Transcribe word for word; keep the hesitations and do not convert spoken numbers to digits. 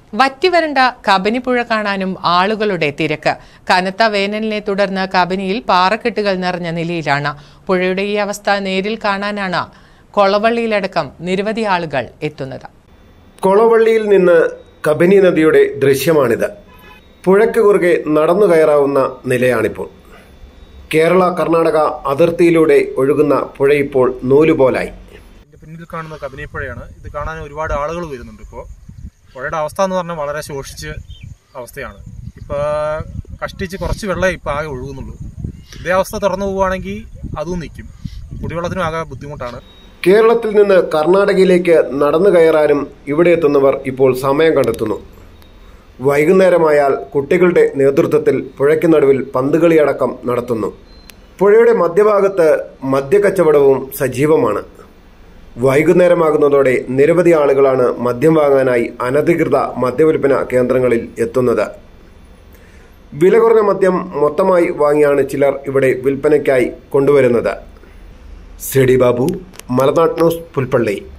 വറ്റിവരണ്ട കബനിപ്പുഴ കാണാനും ആളുകളുടെ തിരക്ക്. കനത്ത വേനലിനെ തുടർന്ന് കബനിയിൽ പാറക്കെട്ടുകൾ നിറഞ്ഞ നിലയിലാണ്. പുഴയുടെ ഈ അവസ്ഥ നേരിൽ കാണാനാണ് കൊളവള്ളിയിലടക്കം നിരവധി ആളുകൾ എത്തുന്നത്. കൊളവള്ളിയിൽ നിന്ന് കബനി നദിയുടെ ദൃശ്യമാണിത്. പുഴയ്ക്ക് കുറുകെ നടന്നു കയറാവുന്ന നിലയാണിപ്പോൾ. കേരള കർണാടക അതിർത്തിയിലൂടെ ഒഴുകുന്ന പുഴ ഇപ്പോൾ നൂലുപോലായി. പിന്നിൽ കാണുന്ന കബനിപ്പുഴയാണ്. ഇത് കാണാൻ ഒരുപാട് ആളുകൾ വരുന്നുണ്ട്. ഇപ്പോൾ പുഴയുടെ അവസ്ഥ എന്ന് പറഞ്ഞാൽ വളരെ ശോഷിച്ച അവസ്ഥയാണ്. ഇപ്പോൾ കഷ്ടിച്ച് കുറച്ച് വെള്ളം ഇപ്പോൾ ആകെ ഒഴുകുന്നുള്ളൂ. ഇതേ അവസ്ഥ തുറന്നു പോവുകയാണെങ്കിൽ അതും നിൽക്കും. കുടിവെള്ളത്തിനും ആകെ ബുദ്ധിമുട്ടാണ്. കേരളത്തിൽ നിന്ന് കർണാടകയിലേക്ക് നടന്നു കയറാനും ഇവിടെ എത്തുന്നവർ ഇപ്പോൾ സമയം കണ്ടെത്തുന്നു. വൈകുന്നേരമായാൽ കുട്ടികളുടെ നേതൃത്വത്തിൽ പുഴയ്ക്ക് നടുവിൽ പന്തുകളിയടക്കം നടത്തുന്നു. പുഴയുടെ മധ്യഭാഗത്ത് മദ്യക്കച്ചവടവും സജീവമാണ്. വൈകുന്നേരമാകുന്നതോടെ നിരവധി ആളുകളാണ് മദ്യം വാങ്ങാനായി അനധികൃത മദ്യവിൽപ്പന കേന്ദ്രങ്ങളിൽ എത്തുന്നത്. വില കുറഞ്ഞ മദ്യം മൊത്തമായി വാങ്ങിയാണ് ചിലർ ഇവിടെ വിൽപ്പനയ്ക്കായി കൊണ്ടുവരുന്നത്. C D Babu, Malanad news, Pulpally.